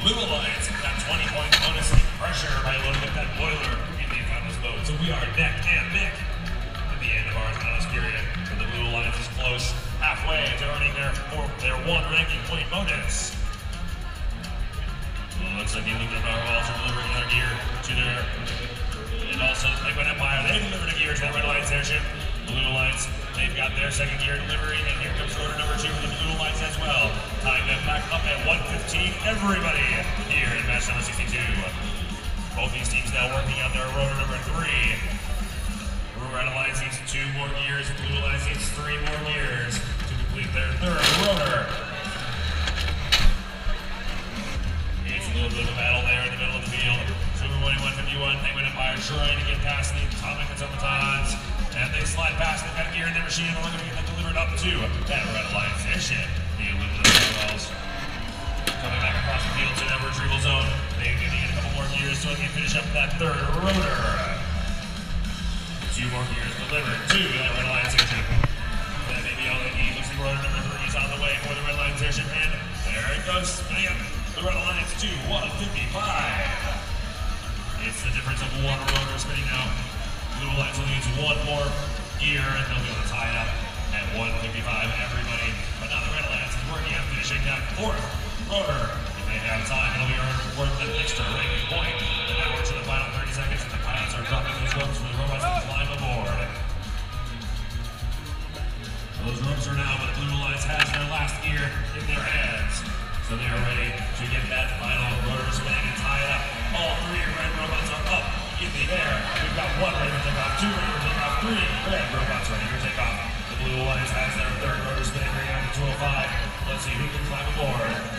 Blue Alliance got 20-point bonus pressure by loading up that boiler in the autonomous mode. So we are neck and neck at the end of our autonomous period. So the Blue Alliance is close, halfway to earning their one ranking point bonus. Well, looks like the Aluminum Powerballs are delivering their gear to their, and also Penguin Empire, they delivered a gear to that Red Alliance airship. Blue Alliance, they've got their second gear delivery, and here comes rotor number 2 for the Blue Alliance as well. Tying them back up at 115, everybody here in match number 62. Both these teams now working on their rotor number 3. Red Alliance needs 2 more gears, and Blue Alliance needs 3 more gears to complete their third rotor. It's a little bit of a battle there in the middle of the field. Super 151, Penguin Empire trying to get past the atomic automatons. And they slide past, they've got a gear in their machine, and we're going to get that delivered up to that Red Alliance airship. The Aluminum Powerballs coming back across the field to that retrieval zone. They're going to get a couple more gears so they can finish up that third rotor. 2 more gears delivered to that Red Alliance airship. That may be all they need. Looks like rotor number 3 is on the way for the Red Alliance airship, and there it goes, spinning up the Red Alliance to 155. It's the difference of 1 rotor spinning now. Blue Alliance only needs 1 more gear, and they'll be able to tie it up at 155, everybody. But now the Red Alliance is working on finishing that 4th rotor. If they have time, it'll be worth an extra ranking point. And now we're to the final 30 seconds, and the pilots are dropping those ropes for the robots to climb aboard. Those ropes are now, but the Blue Alliance has their last gear in their hands. So they are ready to get that final rotor spinning and tie it up. All 3 red robots are up in the air. We've got 1 ready to take off, 2 ready to take off, 3 red robots ready to take off. The Blue Alliance has their third rotor spinning, bringing on to 205. Let's see who can climb aboard.